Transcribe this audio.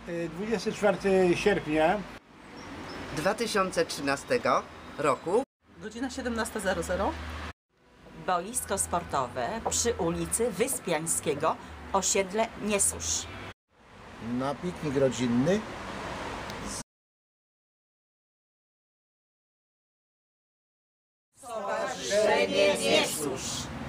24 sierpnia 2013 roku. Godzina 17:00. Boisko sportowe przy ulicy Wyspiańskiego, osiedle Niesusz. Na piknik rodzinny. Stowarzyszenie Niesusz.